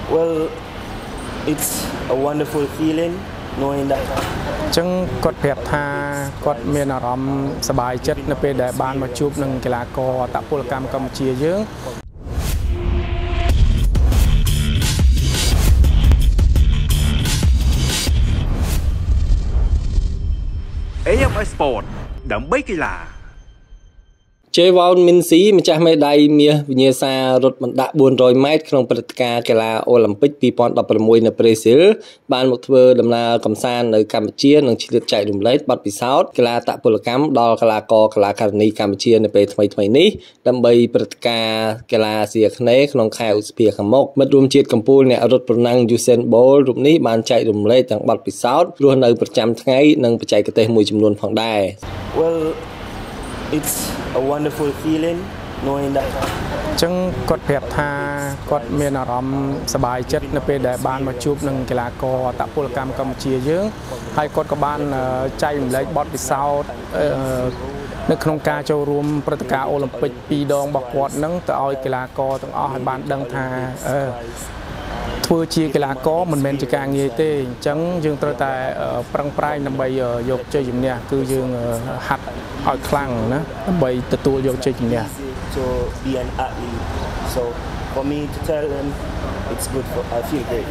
Well, it's a wonderful feeling knowing that ចឹងគាត់ប្រាប់ថាគាត់មានអារម្មណ៍សប្បាយចិត្តនៅពេលដែលបានមកជួបនឹងកីឡាករអត្តពលកម្មកម្ពុជាយើង AMI Sport ដើម្បីកីឡា Jewon Mincy ម្ចាស់មេដាយមាសវិញ្ញាសារត់បណ្ដាក់ 400 ម៉ែត្រក្នុងព្រឹត្តិការណ៍កីឡាអូឡ িম্প ិក 2016 នៅប្រេស៊ីលបានមកធ្វើដំណើរកម្សាន្តនៅកម្ពុជានិងឆ្លៀតចែករំលែកបទពិសោធន៍កីឡាអត្តពលកម្មដល់កីឡាករកីឡាការិនីកម្ពុជានៅពេលថ្មីៗនេះដើម្បីព្រឹត្តិការណ៍កីឡាអាស៊ីអាគ្នេយ៍ក្នុងខែឧសភាខាងមុខមិត្តរួមជាតិកម្ពុជាអ្នករត់ប្រណាំង Usain Bolt រូបនេះបានចែករំលែកទាំងបទពិសោធន៍រស់នៅប្រចាំថ្ងៃនិងបច្ចេកទេសមួយចំនួនផងដែរ well it's a wonderful feeling knowing that ចឹងគាត់ប្រាប់ថាគាត់មានអារម្មណ៍សប្បាយចិត្តនៅពេលដែលបានមកជួបនឹងកីឡាករអត្តពលកម្មកម្ពុជាយើងហើយគាត់ក៏បានចែករំលែកបទពិសោធន៍នៅក្នុងការចូលរួមព្រឹត្តិការណ៍អូឡ িম্প ិក 2 ដងរបស់គាត់នឹងទៅឲ្យកីឡាករទាំងអស់ឲ្យបានដឹងថាធ្វើជាកីឡាករមិនមែនជាការងារទេអញ្ចឹងយើងត្រូវតែប្រឹងប្រែងដើម្បីយកជ័យជំនះគឺយើងហាត់ឲ្យខ្លាំងណាដើម្បីទទួលយកជ័យជំនះ to be an athlete so for me to tell them it's good for I feel great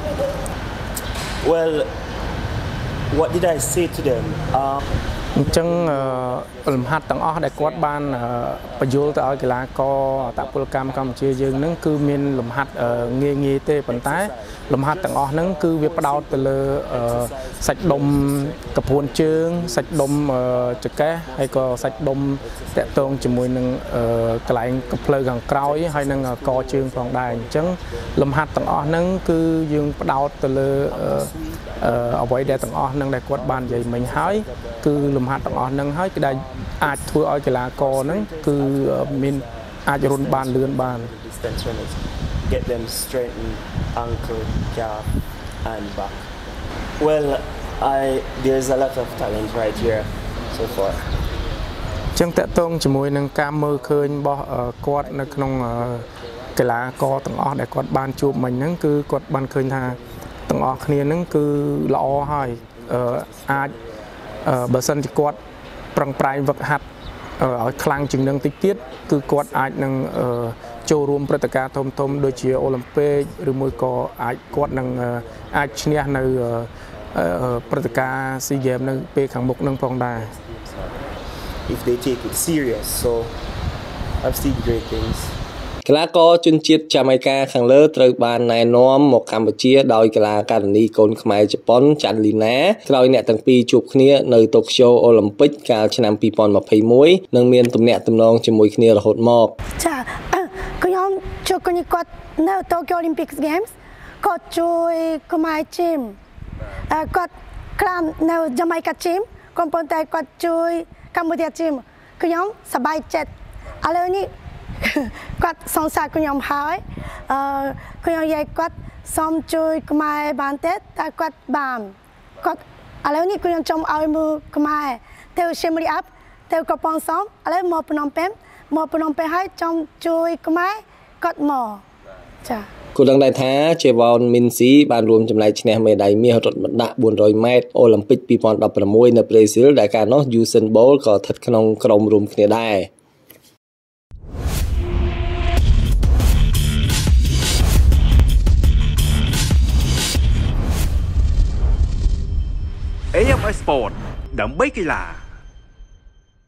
well what did I say to them អញ្ចឹងលំហាត់ទាំងអស់ដែលគាត់បានបញ្យល់ទៅឲ្យកីឡាករអត្តពលកម្មកម្ពុជាយើងហ្នឹងគឺមានលំហាត់ងាយទេប៉ុន្តែលំហាត់ទាំងអស់ហ្នឹងគឺវាផ្ដោតទៅលើសាច់ដុំកពួនជើងសាច់ដុំចង្កេះហើយក៏សាច់ដុំតាក់ទងជាមួយនឹងកន្លែងកំភ្លើខាងក្រោយហើយនឹងកជើងផងដែរអញ្ចឹងលំហាត់ទាំងអស់ហ្នឹងគឺយើងផ្ដោតទៅលើអ្វីដែលទាំងអស់ហ្នឹងដែលគាត់បាននិយាយមិញហើយគឺលំហាត់ទាំងអស់ហ្នឹងហើយគឺដែលអាចធ្វើឲ្យកីឡាករហ្នឹងគឺមានអាចរុនបានលឿនបាន get them straighten ankle calf and back well there's a lot of talent right here so far ចឹងតាក់ទងជាមួយនឹងការមើលឃើញរបស់គាត់នៅក្នុងកីឡាករទាំងអស់ដែលគាត់បានជួបមិញហ្នឹងគឺគាត់បានឃើញថាទាំងអស់គ្នាហ្នឹងគឺល្អហើយអាចបើសិនជាគាត់ប្រឹងប្រែងវឹកហាត់ឲ្យខ្លាំងជាងនឹងតិចទៀតគឺគាត់អាចនឹងចូលរួមព្រឹត្តិការណ៍ធំៗដូចជាអូឡ িম্প ិកឬមួយក៏អាចគាត់នឹងអាចឈ្នះនៅព្រឹត្តិការណ៍ SEA Games នៅពេលខាងមុខនឹងផងដែរ if they take it serious so I've seen great things កីឡាករជនជាតិចាម៉ៃកាខាងលើត្រូវបានណែនាំមកកម្ពុជាដោយកីឡាការិនីកូនខ្មែរជប៉ុនចាន់លីណាក្រោយអ្នកទាំងពីរជួបគ្នានៅតូក្យូអូឡ িম্প ិកកាលឆ្នាំ 2021 និងមានទំនាក់ទំនងជាមួយគ្នារហូតមកចាខ្ញុំជួបគ្នាគាត់នៅ Tokyo Olympic Games គាត់ជួយខ្មែរជីមគាត់ខ្លាំងនៅ Jamaica team កំពុងតែគាត់ជួយកម្ពុជា team ខ្ញុំសប្បាយចិត្តឥឡូវនេះគាត់សងសាខ្ញុំហើយខ្ញុំនិយាយគាត់សូមជួយខ្មែរបានទេតែគាត់បានគាត់ឥឡូវនេះខ្ញុំចង់ឲ្យមើលខ្មែរទៅ Siem Reap ទៅកំពង់សោមឥឡូវមកភ្នំពេញហើយចង់ជួយខ្មែរគាត់មកចាគូដឹងដែរថា Jewon Mincy បានរួមចំណែកឈ្នះមេដាយមាសរត់បណ្ដាក់ 400 ម៉ែត្រអូឡ িম্প ិក 2016 នៅប្រេស៊ីលដែលកាលនោះ Usain Bolt ក៏ស្ថិតក្នុងក្រុមរួមគ្នាដែរ AMI Sport ដើម្បីកីឡា